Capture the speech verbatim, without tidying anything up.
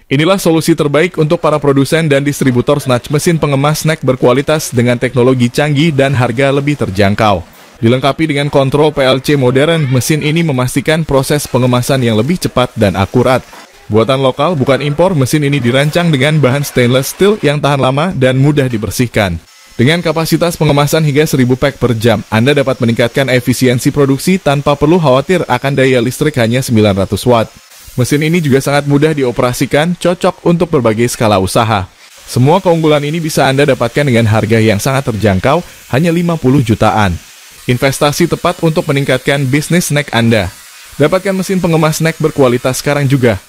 Inilah solusi terbaik untuk para produsen dan distributor snatch mesin pengemas snack berkualitas dengan teknologi canggih dan harga lebih terjangkau. Dilengkapi dengan kontrol P L C modern, mesin ini memastikan proses pengemasan yang lebih cepat dan akurat. Buatan lokal bukan impor, mesin ini dirancang dengan bahan stainless steel yang tahan lama dan mudah dibersihkan. Dengan kapasitas pengemasan hingga seribu pack per jam, Anda dapat meningkatkan efisiensi produksi tanpa perlu khawatir akan daya listrik hanya sembilan ratus watt. Mesin ini juga sangat mudah dioperasikan, cocok untuk berbagai skala usaha. Semua keunggulan ini bisa Anda dapatkan dengan harga yang sangat terjangkau, hanya lima puluh jutaan. Investasi tepat untuk meningkatkan bisnis snack Anda. Dapatkan mesin pengemas snack berkualitas sekarang juga.